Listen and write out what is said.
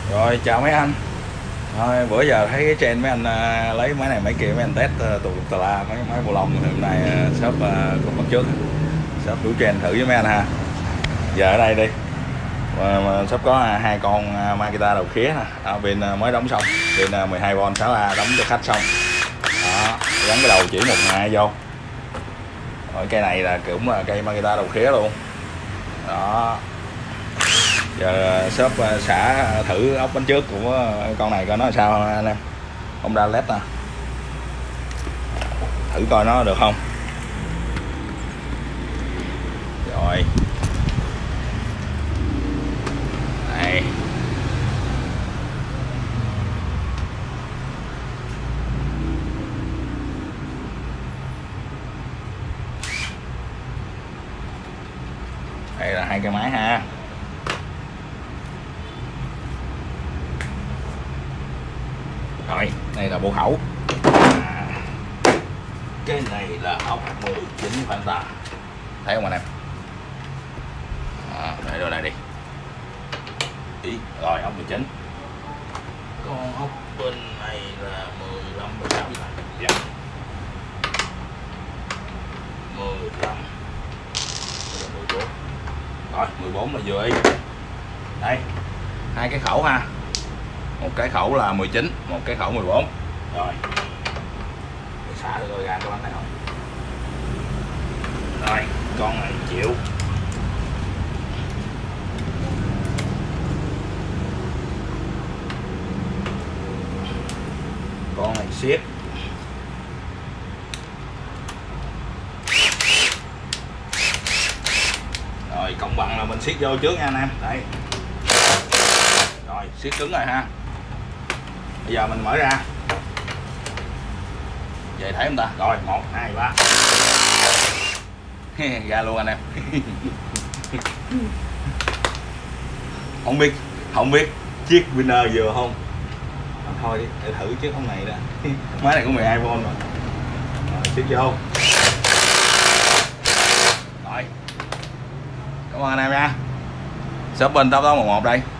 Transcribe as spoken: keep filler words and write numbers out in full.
Rồi chào mấy anh. Thôi, bữa giờ thấy cái trend mấy anh à, lấy máy này máy kia mấy anh test uh, tù tà la mấy máy bộ lông thì hôm nay uh, shop uh, cũng bắt trước shop đủ trend thử với mấy anh ha. Giờ ở đây đi mà, mà shop có uh, hai con uh, Makita đầu khía nè, ở bên uh, mới đóng xong, bên uh, mười hai vôn sáu A đóng cho khách xong đó, gắn cái đầu chỉ một hai vô. Rồi cây này là cũng là cây Makita đầu khía luôn đó. Giờ shop xả thử ốc bánh trước của con này coi nó sao anh em. Honda led nè, thử coi nó được không. Rồi đây, đây là hai cái máy ha. Rồi, đây là bộ khẩu. À, cái này là ốc mười chín Fanta. Thấy không anh em? À, để đồ này đi. Ý, rồi ốc mười chín. Con ốc bên này là mười lăm, mười sáu. Dạ. mười lăm. mười bốn. Rồi, mười bốn là vừa ý. Đây, hai cái khẩu ha. Một cái khẩu là mười chín, một cái khẩu mười bốn. Rồi xả được rồi ra cái bánh này không. Rồi con này chịu. Con này siết. Rồi công bằng là mình siết vô trước nha anh em. Đây. Rồi siết cứng rồi ha. Bây giờ mình mở ra. Vậy thấy không ta? Rồi, một, hai, ba. Ra luôn anh em. Không biết, không biết chiếc winner vừa không. À, thôi đi, để thử chiếc con này đã. Máy này có mười hai vôn rồi. Rồi, siết vô. Rồi. Cảm ơn anh em nha. Shop bên tám tám một một đây.